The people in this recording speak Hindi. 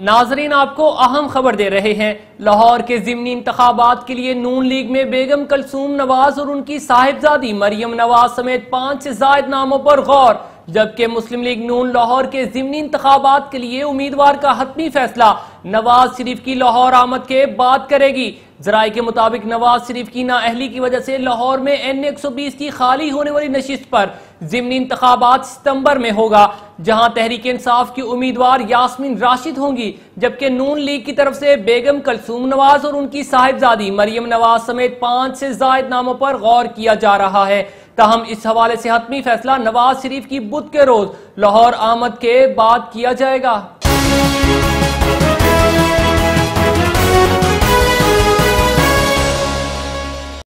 नाजरीन, आपको अहम खबर दे रहे हैं। लाहौर के ज़िमनी इंतखाबात के लिए नून लीग में बेगम कलसूम नवाज और उनकी साहिबजादी मरियम नवाज समेत 5 से जायद नामों पर गौर, जबकि मुस्लिम लीग नून लाहौर के ज़िमनी इंतखाबात के लिए उम्मीदवार का हतमी फैसला नवाज शरीफ की लाहौर आमद के बाद करेगी। जराये के मुताबिक नवाज शरीफ की नाअहली की वजह से लाहौर में NA-120 की खाली होने वाली नशिस्त पर ज़िमनी इंतखाबात सितंबर में होगा, जहां तहरीक इंसाफ की उम्मीदवार यास्मीन राशिद होंगी, जबकि नून लीग की तरफ से बेगम कलसूम नवाज और उनकी साहिबजादी मरियम नवाज समेत 5 से जायद नामों पर गौर किया जा रहा है। ताहम इस हवाले से हतमी फैसला नवाज शरीफ की बुध के रोज लाहौर आमद के बाद किया जाएगा।